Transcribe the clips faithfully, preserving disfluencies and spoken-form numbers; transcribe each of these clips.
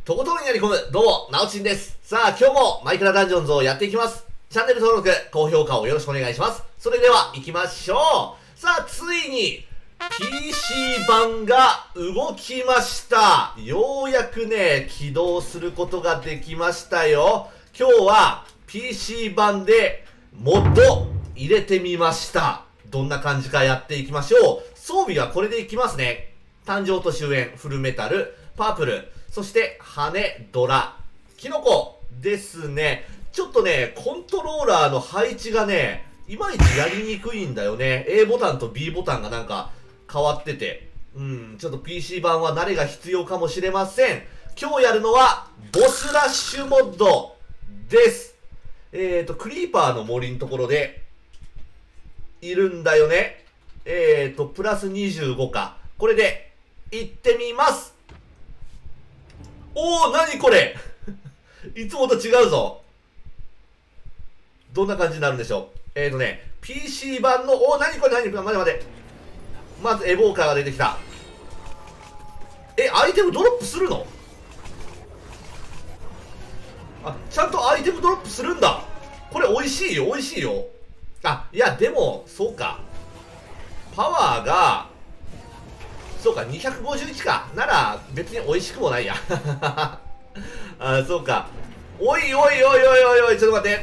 とことんやり込む、どうも、なおちんです。さあ、今日もマイクラダンジョンズをやっていきます。チャンネル登録、高評価をよろしくお願いします。それでは、行きましょう。さあ、ついに、ピーシー 版が動きました。ようやくね、起動することができましたよ。今日は、ピーシー 版で、モッド、入れてみました。どんな感じかやっていきましょう。装備はこれでいきますね。誕生と終焉、フルメタル、パープル、そして、羽、ドラ、キノコですね。ちょっとね、コントローラーの配置がね、いまいちやりにくいんだよね。A ボタンと B ボタンがなんか変わってて。うん、ちょっと ピーシー 版は慣れが必要かもしれません。今日やるのは、ボスラッシュモッドです。えーと、クリーパーの森のところで、いるんだよね。えーと、プラスにじゅうごか。これで、行ってみます。おー、なにこれいつもと違うぞ。どんな感じになるんでしょう。えーとね、ピーシー 版の、おー、なにこれなにこれ、待て待て。まずエボーカーが出てきた。え、アイテムドロップするの？あ、ちゃんとアイテムドロップするんだ。これ美味しいよ、美味しいよ。あ、いや、でも、そうか。パワーが、そうか、にひゃくごじゅういちか。なら、別に美味しくもないや。あ、そうか。おいおいおいおいおいおい、ちょっと待って。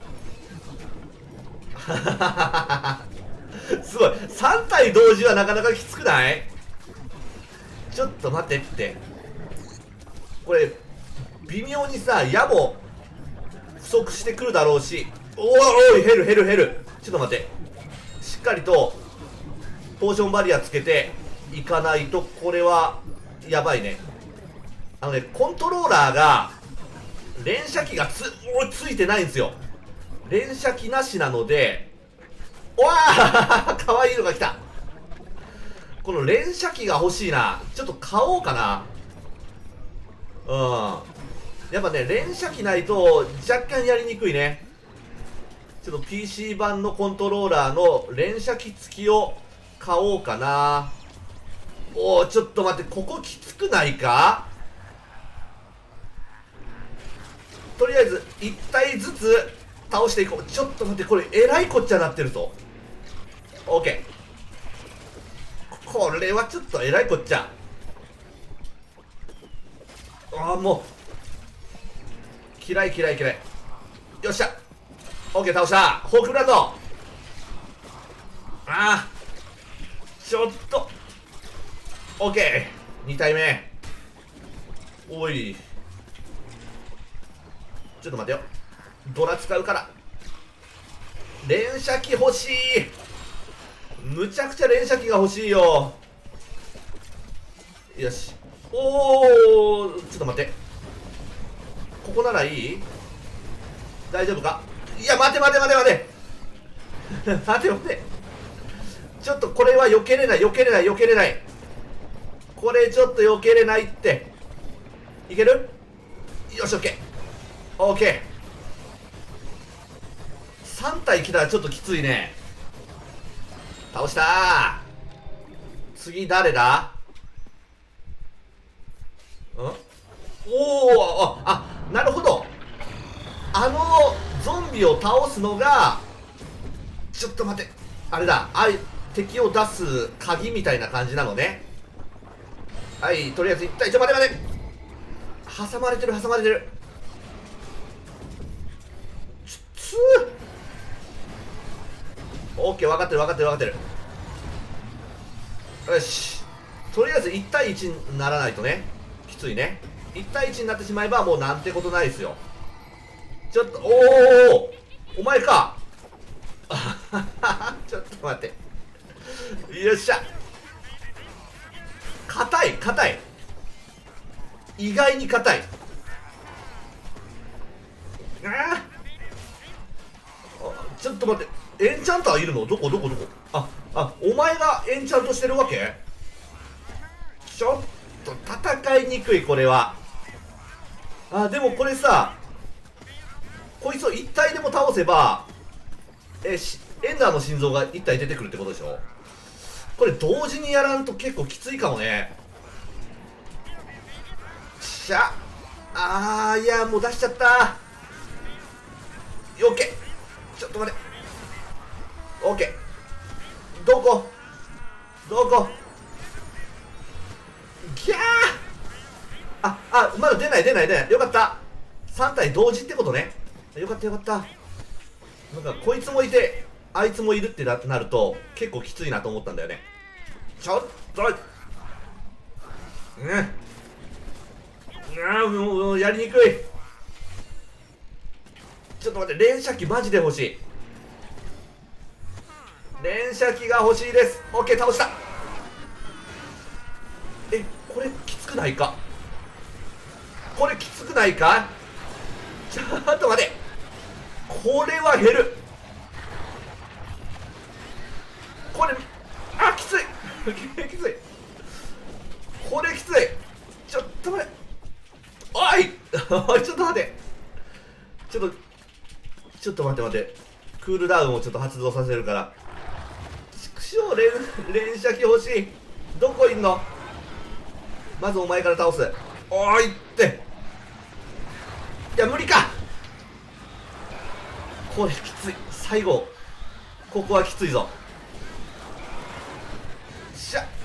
すごい。さん体同時はなかなかきつくない？ちょっと待ってって。これ、微妙にさ、矢も不足してくるだろうし。おーおい、減る減る減る。ちょっと待って。しっかりと、ポーションバリアつけて、いかないと、これは、やばいね。あのね、コントローラーが、連射機がつ、おついてないんですよ。連射機なしなので、おわーかわいいのが来た。この連射機が欲しいな。ちょっと買おうかな。うん。やっぱね、連射機ないと、若干やりにくいね。ちょっと ピーシー 版のコントローラーの連射機付きを買おうかな。おー、ちょっと待って、ここきつくないか？とりあえず、いち体ずつ倒していこう。ちょっと待って、これ、えらいこっちゃなってるぞ。オッケー。これはちょっとえらいこっちゃ。ああ、もう。嫌い嫌い嫌い。よっしゃ。オッケー、倒した。ホークブランド。ああ。ちょっと。オッケー。に体目。おい。ちょっと待てよ。ドラ使うから。連射機欲しい。むちゃくちゃ連射機が欲しいよ。よし。おー、ちょっと待って。ここならいい？大丈夫か？いや、待て待て待て待て待て待て。ちょっとこれは避けれない、避けれない、避けれない。これちょっと避けれないって。いける？よし、オッケー。オッケー。さん体来たらちょっときついね。倒したー。次誰だ？ん？おー、あ、あ、なるほど。あのゾンビを倒すのが、ちょっと待って、あれだ、あい、敵を出す鍵みたいな感じなのね。はい、とりあえず一体、ちょ、待て待て。挟まれてる、挟まれてる。ちょ、つー。オッケー、分かってる、分かってる、分かってる。よし。とりあえずいち対いちにならないとね、きついね。いち対いちになってしまえばもうなんてことないですよ。ちょっと、おおお前かちょっと待って。よっしゃ。硬い、硬い。意外に硬い。ああ、ちょっと待って。エンチャンターいるの？どこどこどこ？あ、あ、お前がエンチャントしてるわけ？ちょっと戦いにくい、これは。あ、でもこれさ、こいつをいち体でも倒せば、え、しエンダーの心臓がいち体出てくるってことでしょ？これ同時にやらんと結構きついかもね。しゃ。 あー、いや、もう出しちゃった。オッケー。ちょっと待って。オッケー。どこどこギャー。あ、あ、まだ出ない出ない出ない。よかった。さん体同時ってことね。よかったよかった。なんかこいつもいてあいつもいるってなると結構きついなと思ったんだよね。ちょっとね、あーもうやりにくい。ちょっと待って、連射機マジで欲しい。連射機が欲しいです。オッケー、倒した。え、これきつくないか。これきつくないか。ちょっと待て、これは減る。これあきついきつい。これきつい。ちょっと待て、おいおい、ちょっと待て、ちょっとちょっと待って待って、クールダウンをちょっと発動させるから。畜生、連連射機欲しい。どこいんの。まずお前から倒す。おーいって、いや無理か。これきつい。最後ここはきついぞ。しゃ、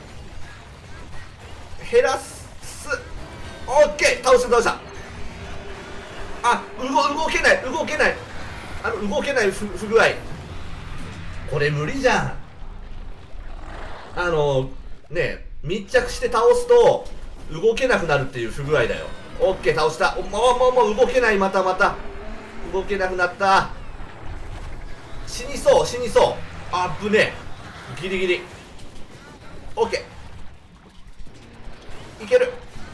減らす。オッケー、倒した倒した。あ、動動けない動けない。あの動けない不不具合。これ無理じゃん。あのね、密着して倒すと動けなくなるっていう不具合だよ。オッケー、倒した。おもうもうもう動けない。またまた動けなくなった。死にそう死にそう。あぶねえ、ギリギリ。オッケー、いける。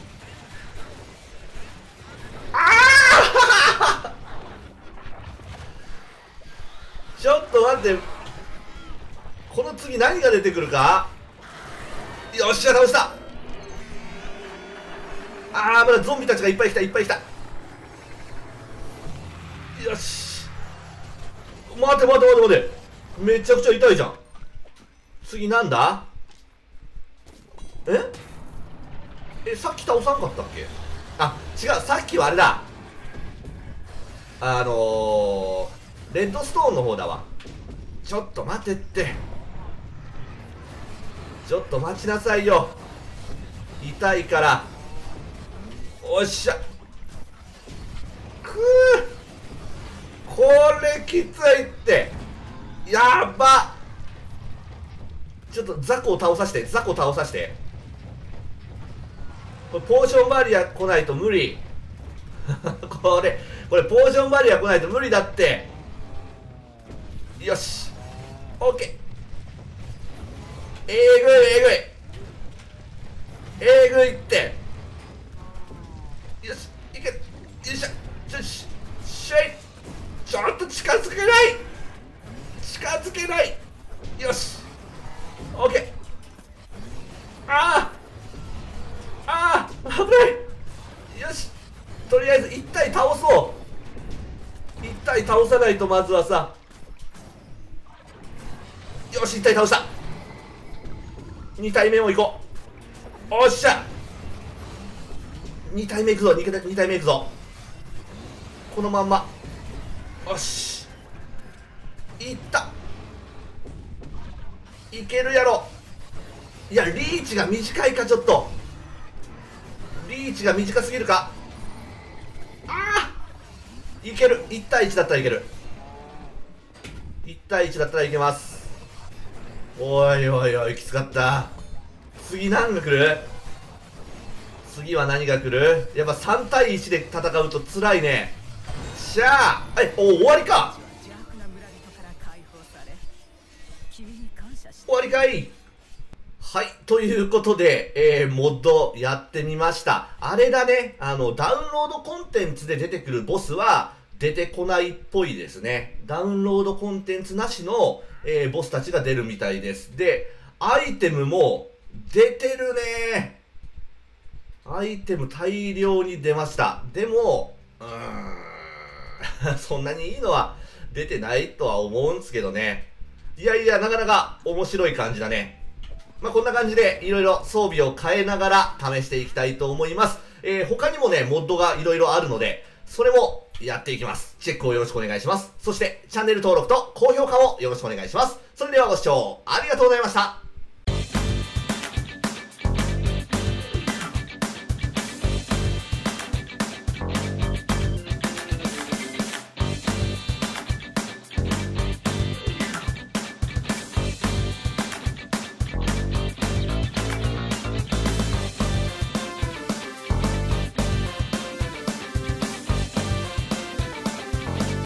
ああちょっと待って、この次何が出てくるか。よっしゃ、倒した。ああ、まだゾンビたちがいっぱい来たいっぱい来た。よし、待て待て待て待て、めちゃくちゃ痛いじゃん。次なんだ。ええ、さっき倒さんかったっけ。あ、違う、さっきはあれだ、あのー、レッドストーンの方だわ。ちょっと待てって、ちょっと待ちなさいよ、痛いから。おっしゃ、くー、これきついって、やば。ちょっと雑魚を倒させて、雑魚を倒させて。これポーションバリア来ないと無理これこれポーションバリア来ないと無理だって。よし、オッケー。えぐいえぐいえぐいって。よし、いけ、よいしょ、よししょい。ちょっと近づけない、近づけない。よし、オッケー。ああああ、危ない。よし、とりあえずいち体倒そう。いち体倒さないと。まずはさ、よし、いち体倒した。に体目もいこう。おっしゃ、に体目いくぞ、に体目いくぞ。このまんま。よし、いった、いけるやろ。いや、リーチが短いか。ちょっとリーチが短すぎるか。ああ、いける。いち対いちだったらいける。いち対いちだったらいけます。おいおいおい、きつかった。次何が来る。次は何が来る。やっぱさん対いちで戦うと辛いね。しゃあ、え、お、終わりか。終わりかい。はい、ということで、えー、モッドやってみました。あれだね、あの、ダウンロードコンテンツで出てくるボスは出てこないっぽいですね。ダウンロードコンテンツなしの、えー、ボスたちが出るみたいです。で、アイテムも出てるね。アイテム大量に出ました。でも、うーん、そんなにいいのは出てないとは思うんですけどね。いやいや、なかなか面白い感じだね。まあ、こんな感じでいろいろ装備を変えながら試していきたいと思います。 えー、他にもね、モッドがいろいろあるので、それもやっていきます。チェックをよろしくお願いします。そして、チャンネル登録と高評価をよろしくお願いします。それではご視聴ありがとうございました。